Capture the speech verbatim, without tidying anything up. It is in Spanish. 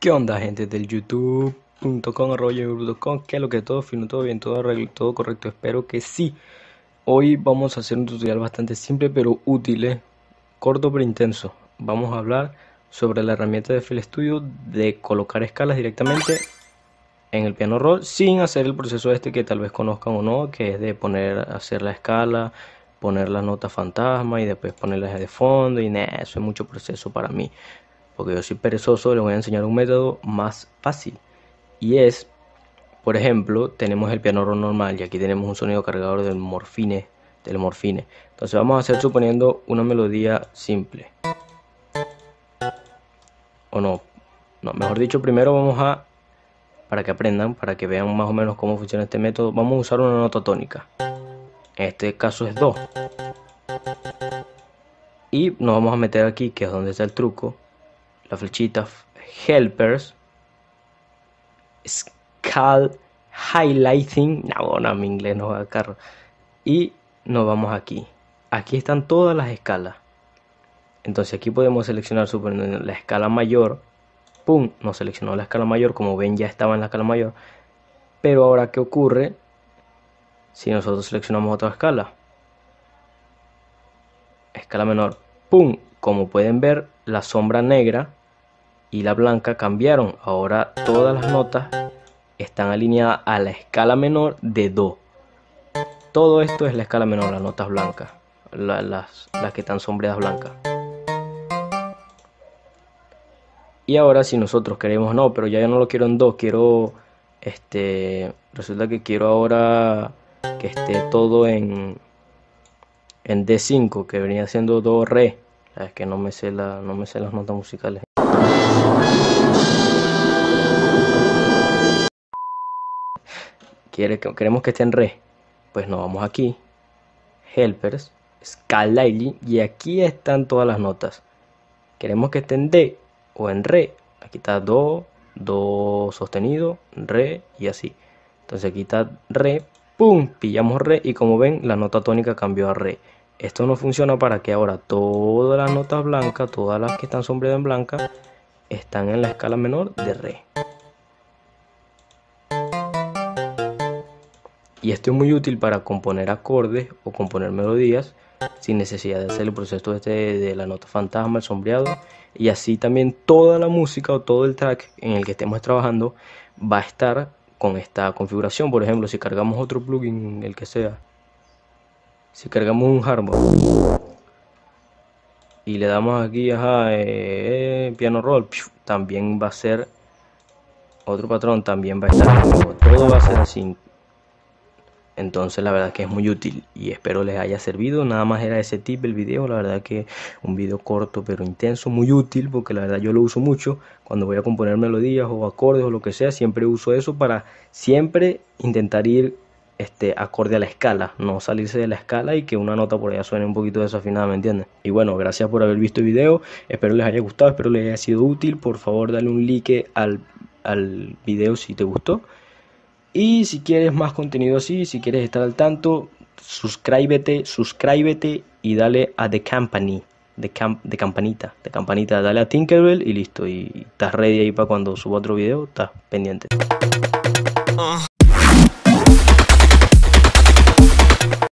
¿Qué onda, gente del youtube punto com, arroba youtube punto com? ¿Qué es lo que todo fino, todo bien, todo arreglo, todo correcto? Espero que sí. Hoy vamos a hacer un tutorial bastante simple pero útil, ¿eh? Corto pero intenso. Vamos a hablar sobre la herramienta de F L Studio de colocar escalas directamente en el piano roll sin hacer el proceso este que tal vez conozcan o no, que es de poner, hacer la escala, poner las notas fantasma y después ponerlas de fondo. Y nada, eso es mucho proceso para mí, porque yo soy perezoso. Les voy a enseñar un método más fácil, y es, por ejemplo, tenemos el piano roll normal y aquí tenemos un sonido cargador del morfine, del morfine. Entonces vamos a hacer, suponiendo, una melodía simple, o no, no, mejor dicho, primero vamos a, para que aprendan, para que vean más o menos cómo funciona este método, vamos a usar una nota tónica. En este caso es do. Y nos vamos a meter aquí, que es donde está el truco, la flechita helpers, scale highlighting, no, no, mi inglés no va a carro. Y nos vamos aquí. Aquí están todas las escalas. Entonces aquí podemos seleccionar suponiendo la escala mayor. Pum, nos seleccionó la escala mayor. Como ven, ya estaba en la escala mayor. Pero ahora, ¿qué ocurre si nosotros seleccionamos otra escala? Escala menor. Pum, como pueden ver, la sombra negra y la blanca cambiaron. Ahora todas las notas están alineadas a la escala menor de do. Todo esto es la escala menor, las notas blancas, la, las, las que están sombreadas blancas. Y ahora, si nosotros queremos, no, pero ya yo no lo quiero en do, quiero, este, resulta que quiero ahora que esté todo en, en D cinco, que venía siendo do, re. Es que no me sé la, no me sé las notas musicales. Quiere, queremos que esté en re. Pues nos vamos aquí, helpers, scale, y aquí están todas las notas. Queremos que esté en D o en re. Aquí está do, do sostenido, re y así. Entonces aquí está re, pum, pillamos re y como ven la nota tónica cambió a re. Esto no funciona para que ahora todas las notas blancas, todas las que están sombreadas en blanca, están en la escala menor de re. Y esto es muy útil para componer acordes o componer melodías sin necesidad de hacer el proceso este de, de la nota fantasma, el sombreado. Y así también toda la música o todo el track en el que estemos trabajando va a estar con esta configuración. Por ejemplo, si cargamos otro plugin, el que sea, si cargamos un hardware y le damos aquí, ajá, eh, piano roll, también va a ser otro patrón, también va a estar, todo va a ser así. Entonces la verdad que es muy útil y espero les haya servido. Nada más era ese tip el video. La verdad que un video corto pero intenso, muy útil, porque la verdad yo lo uso mucho cuando voy a componer melodías o acordes o lo que sea. Siempre uso eso para siempre intentar ir este acorde a la escala, no salirse de la escala y que una nota por allá suene un poquito desafinada, ¿me entiendes? Y bueno, gracias por haber visto el video, espero les haya gustado, espero les haya sido útil. Por favor, dale un like al, al video si te gustó. Y si quieres más contenido así, si quieres estar al tanto, suscríbete, suscríbete y dale a The Company, de, camp, de campanita, de campanita, dale a Tinkerbell y listo. Y estás ready ahí para cuando suba otro video, estás pendiente.